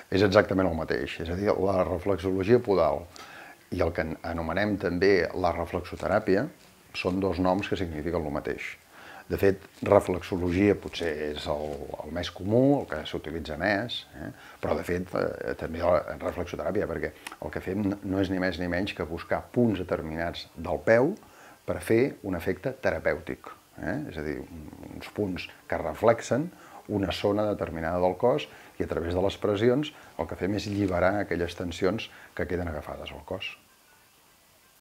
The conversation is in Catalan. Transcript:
és exactament el mateix. És a dir, la reflexologia podal i el que anomenem també la reflexoteràpia són dos noms que signifiquen el mateix. De fet, reflexologia potser és el més comú, el que s'utilitza més, però de fet també en reflexoteràpia, perquè el que fem no és ni més ni menys que buscar punts determinats del peu per fer un efecte terapèutic. És a dir, uns punts que reflexen una zona determinada del cos i a través de les pressions el que fem és alliberar aquelles tensions que queden agafades al cos.